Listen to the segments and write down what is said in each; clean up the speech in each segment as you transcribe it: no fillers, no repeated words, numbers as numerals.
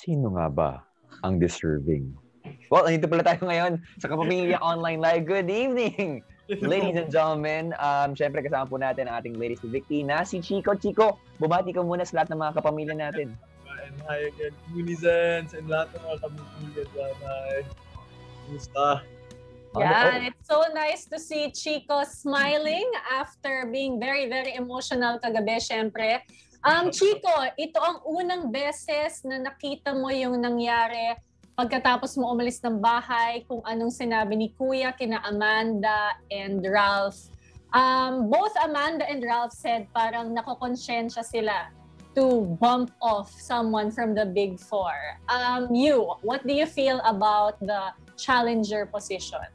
sino nga ba ang deserving? Well, nandito pala tayo ngayon sa Kapamilya Online Live. Good evening, ladies and gentlemen. Siyempre kasama po natin ang ating ladies to Vicky na si Chico. Chico, bumati ka muna sa lahat ng mga kapamilya natin. And hi again, Unizens, and lahat ng mga kapamilya dyan. Hi. Kumusta? Yeah, it's so nice to see Chico smiling after being very, very emotional kagabi, syempre. Chico, ito ang unang beses na nakita mo yung nangyari pagkatapos mo umalis ng bahay, kung anong sinabi ni Kuya kina Amanda and Ralph. Both Amanda and Ralph said parang nakokonsensya sila to bump off someone from the Big Four. What do you feel about the challenger position?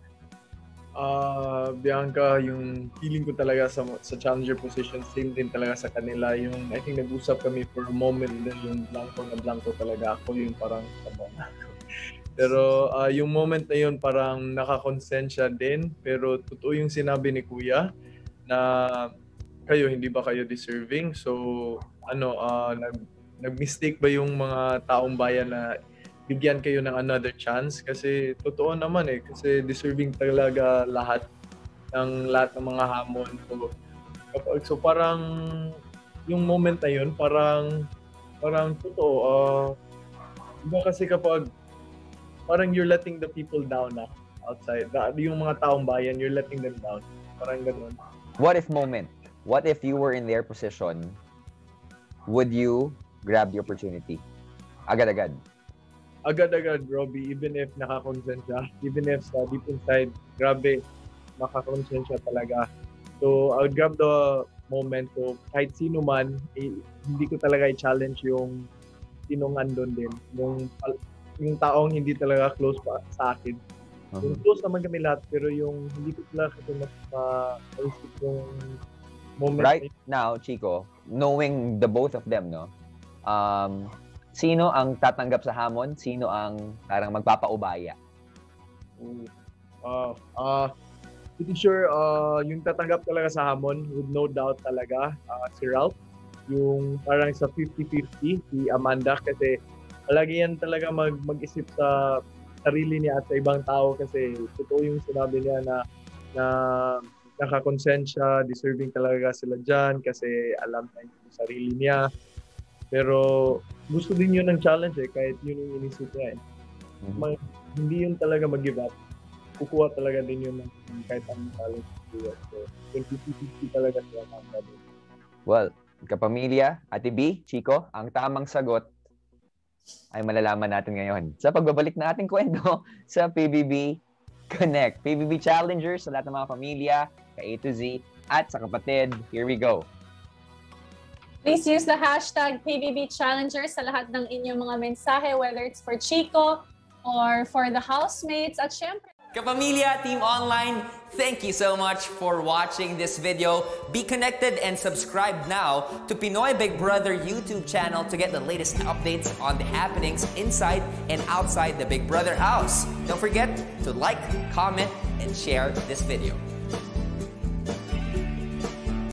Bianca, yung feeling ko talaga sa challenger position, same din talaga sa kanila. Yung, I think nag-usap kami for a moment, then yung blanco na blanco talaga ako, yung parang sabon ako. Pero yung moment na yun, parang nakakonsensya din. Pero totoo yung sinabi ni Kuya na kayo, hindi ba kayo deserving? So, nag-mistake ba yung mga taong bayan na bigyan kayo ng another chance? Kasi totoo naman kasi deserving talaga lahat ng mga hamon. So parang yung moment na yun, parang totoo. Diba kasi kapag parang you're letting the people down outside. Yung mga taong bayan, you're letting them down. Parang ganun. What if moment? What if you were in their position? Would you grab the opportunity? Agad-agad. Agad-agad, Robbie, even if nakakonsensya, even if deep inside, grabe, makakonsensya talaga. So, I'll grab the moment. So, kahit sino man, hindi ko talaga i-challenge yung sinong andun din. Yung taong hindi talaga close pa sa akin. Yung close naman kami lahat, pero yung hindi ko talaga kasi ma-isip yung moment. Right now, Chico, knowing the both of them, no? Sino ang tatanggap sa hamon? Sino ang parang magpapaubaya? Pretty sure yung tatanggap talaga sa hamon, with no doubt talaga, si Ralph. Yung parang sa 50-50, si Amanda, kasi palagi yan talaga mag-isip sa sarili niya at sa ibang tao, kasi totoo yung sinabi niya na nakakonsensya, deserving talaga sila dyan kasi alam na yung sarili niya. Pero gusto din yun ng challenge kahit yun yung inisip niya Hindi yun talaga mag-give up. Kukuha talaga din yun kahit anong challenge. So, 50-50 talaga sila din. Well, kapamilya, Ate B, Chico, ang tamang sagot ay malalaman natin ngayon sa pagbabalik na ating kwento sa PBB Connect. PBB Challengers sa lahat ng mga pamilya, ka A to Z, at sa kapatid. Here we go. Please use the hashtag PBB Challengers sa lahat ng inyong mga mensahe, whether it's for Chico or for the housemates. At syempre, Kapamilya Team Online, thank you so much for watching this video. Be connected and subscribe now to Pinoy Big Brother YouTube channel to get the latest updates on the happenings inside and outside the Big Brother house. Don't forget to like, comment, and share this video.